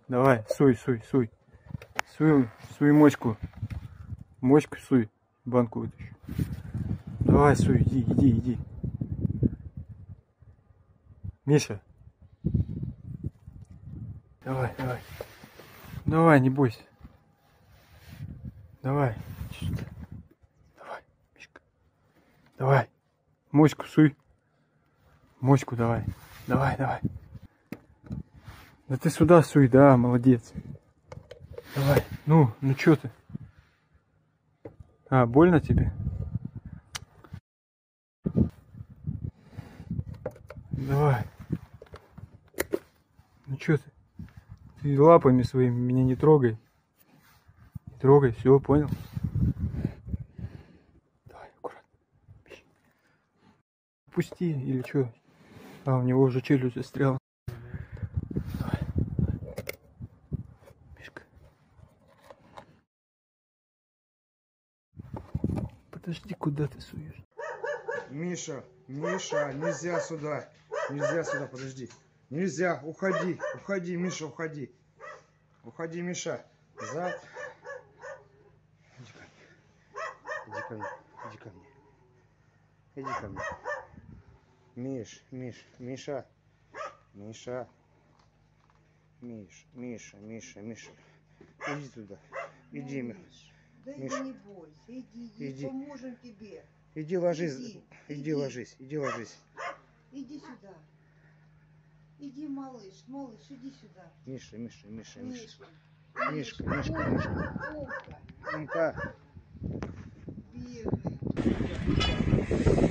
Давай, суй, суй, суй. Суй моську. Моську суй. Банку вытащу. Давай, суй, иди. Миша. Давай. Давай, не бойся. Давай. Давай, Мишка. Давай. Моську суй. Моську давай. Давай. Да ты сюда суй, да, молодец. Давай. Ну чё ты? А, больно тебе? Давай. Ну чё ты? Ты лапами своими меня не трогай. Не трогай, все, понял? Давай, аккуратно. Пусти или что? А, у него уже челюсть застряла. Давай. Мишка. Подожди, куда ты суешь? Миша, нельзя сюда, подожди. Нельзя, уходи, Миша, уходи. Уходи, Миша. Зад. Иди ко мне. Миша. Иди туда. Иди, Миша. Да иди, не бойся, иди, поможем тебе. Иди ложись. Иди ложись. Иди сюда. Иди, малыш, иди сюда. Миша. Мишка. Умка. Бедный.